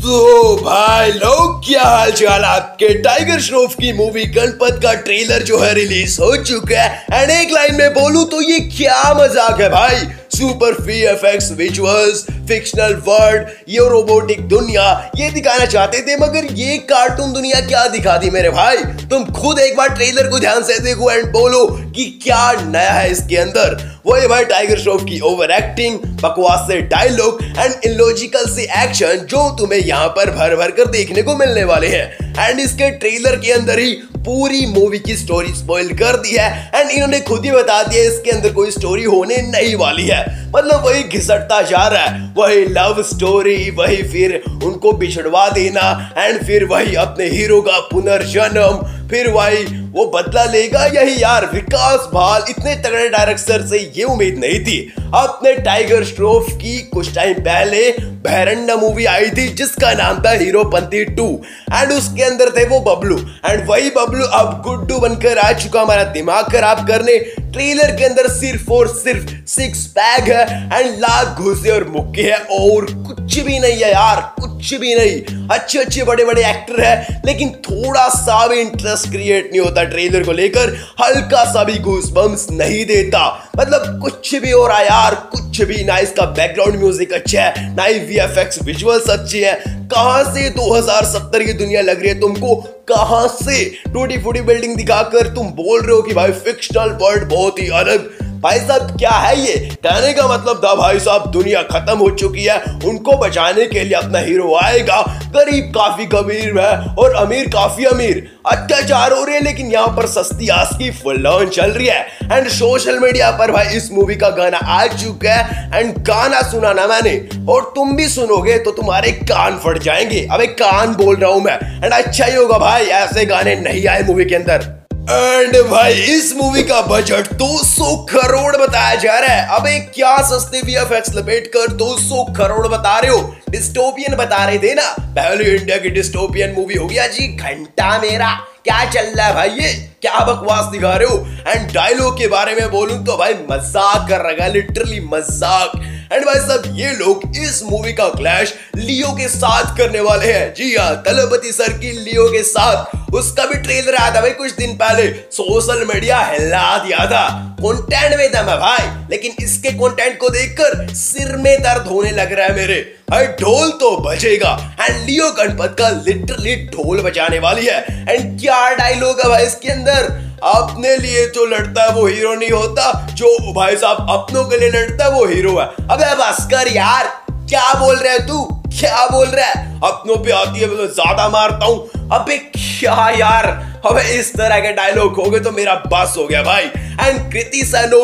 तो भाई लोग क्या हाल चाल आपके। टाइगर श्रॉफ की मूवी गणपत का ट्रेलर जो है रिलीज हो चुका है एंड एक लाइन में बोलूं तो ये क्या मजाक है भाई। Super VFX visuals, fictional world, ये रोबोटिक दुनिया ये दिखाना चाहते थे, मगर ये कार्टून दुनिया क्या दिखा दी मेरे भाई। तुम खुद एक बार ट्रेलर को ध्यान से देखो एंड बोलो कि क्या नया है इसके अंदर। वही भाई टाइगर श्रॉफ की ओवर एक्टिंग, बकवास से डायलॉग एंड इलॉजिकल से एक्शन जो तुम्हें यहाँ पर भर भर कर देखने को मिलने वाले हैं। एंड इसके ट्रेलर के अंदर ही पूरी मूवी की स्टोरी स्पॉइल कर दी है एंड इन्होंने खुद ही बता दिया इसके अंदर कोई स्टोरी होने नहीं वाली है। मतलब वही घिसटता जा रहा है, वही लव स्टोरी, वही फिर उनको बिछड़वा देना एंड फिर वही अपने हीरो का पुनर्जन्म, फिर वही वो बदला लेगा। यही यार विकास भाल इतने तगड़े डायरेक्टर से ये उम्मीद नहीं थी। अपने टाइगर श्रॉफ की कुछ टाइम पहले भैरंडा मूवी आई थी जिसका नाम था हीरोपंती 2 एंड उसके अंदर थे वो बबलू एंड वही बबलू अब गुड्डू बनकर आ चुका हमारा दिमाग खराब करने। ट्रेलर के अंदर सिर्फ और सिर्फ 6 पैक है एंड लाख घुसे और मुक्के है और कुछ भी नहीं है यार, कुछ भी नहीं। अच्छे अच्छे बड़े बड़े एक्टर है लेकिन थोड़ा सा भी इंटरेस्ट क्रिएट नहीं होता ट्रेलर को लेकर, हल्का सा भी गूज़बम्स नहीं देता। मतलब कुछ भी हो रहा है यार, कुछ भी ना। इसका बैकग्राउंड म्यूजिक अच्छा है, ना ही वीएफएक्स विजुअल्स अच्छे हैं। कहां से 2070 की दुनिया लग रही है तुमको, कहां से टूटी फूटी बिल्डिंग दिखाकर तुम बोल रहे हो कि भाई फिक्शनल वर्ल्ड बहुत ही अलग। भाई साहब क्या है ये? कहने का मतलब था भाई साहब दुनिया खत्म हो चुकी है, उनको बचाने के लिए अपना हीरो आएगा। गरीब काफी गरीब है और अमीर काफी अमीर, अत्याचार हो रहे हैं लेकिन यहाँ पर सस्ती आस की फुल ऑन चल रही है। एंड सोशल मीडिया पर भाई इस मूवी का गाना आ चुका है एंड गाना सुना ना मैंने और तुम भी सुनोगे तो तुम्हारे कान फट जाएंगे। अबे कान बोल रहा हूं मैं एंड अच्छा ही होगा भाई ऐसे गाने नहीं आए मूवी के अंदर। एंड भाई इस मूवी का बजट 200 करोड़ बताया जा रहा है। अबे क्या सस्ते वीएफएक्स लपेट कर 200 करोड़ बता रहे हो? डिस्टोपियन बता रहे थे ना, पहले इंडिया की डिस्टोपियन मूवी हो गया जी घंटा मेरा। क्या चल रहा है भाई, ये क्या बकवास दिखा रहे हो? एंड डायलॉग के बारे में बोलूं तो भाई मजाक कर रखा है, लिटरली मजाक। एंड भाई साहब ये लोग इस मूवी का क्लैश लियो के साथ करने वाले हैं। जी हाँ, तलपति सर की लियो के साथ। उसका भी ट्रेलर आया था भाई कुछ दिन पहले, सोशल मीडिया हिला दिया था। कंटेंट में था मैं भाई, लेकिन इसके कंटेंट को देखकर सिर में दर्द होने लग रहा है मेरे। भाई ढोल तो बजेगा एंड लियो गणपत का लिटरली ढोल बजाने वाली है। एंड क्या डायलॉग है भाई इसके अंदर, अपने लिए तो लड़ता है वो हीरो नहीं होता, जो भाई साहब अपनों के लिए लड़ता है वो हीरो है। अबे बस कर यार, क्या बोल रहा है तू, क्या बोल रहा है? अपनों पे आती है मैं ज्यादा मारता हूं। अबे क्या यार, अबे इस तरह के डायलॉग हो गए तो मेरा बस हो गया भाई। एंड कृति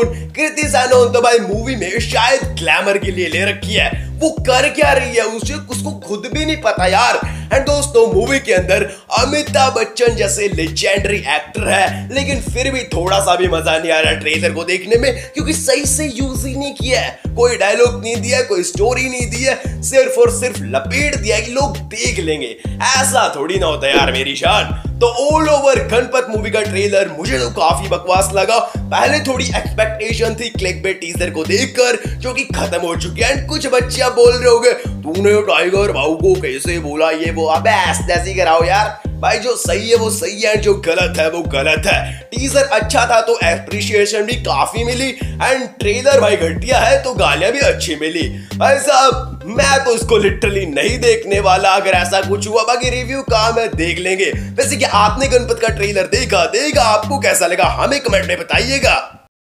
सैनोन तो भाई मूवी में शायद ग्लैमर के लिए ले रखी है, वो कर क्या रही है उसको खुद भी नहीं पता यार। एंड दोस्तों मूवी के अंदर अमिताभ बच्चन जैसे लेजेंडरी एक्टर है लेकिन फिर भी थोड़ा सा भी मजा नहीं आ रहा ट्रेलर को देखने में, क्योंकि सही से यूज ही नहीं किया है। कोई डायलॉग नहीं दिया, कोई स्टोरी नहीं दी है, सिर्फ और सिर्फ लपेट दिया कि लोग देख लेंगे। ऐसा थोड़ी ना होता यार मेरी शान। तो ऑल ओवर गणपत मूवी का ट्रेलर मुझे तो काफी बकवास लगा। पहले थोड़ी एक्सपेक्टेशन थी क्लिकबेट टीजर को देखकर जो कि खत्म हो चुकी है। एंड कुछ बच्चे बोल रहे होंगे तूने टाइगर भाऊ को कैसे बोला ये वो। अबे ऐसे कराओ यार भाई, जो सही है वो सही है, जो गलत है वो गलत है। टीजर अच्छा था तो एप्रिशिएशन भी काफी मिली एंड ट्रेलर भाई घटिया है तो गालियां भी अच्छी मिली। भाई साहब मैं तो इसको लिटरली नहीं देखने वाला अगर ऐसा कुछ हुआ। बाकी रिव्यू काम है, देख लेंगे। वैसे क्या आपने गणपत का ट्रेलर देखा आपको कैसा लगा हमें कमेंट में बताइएगा।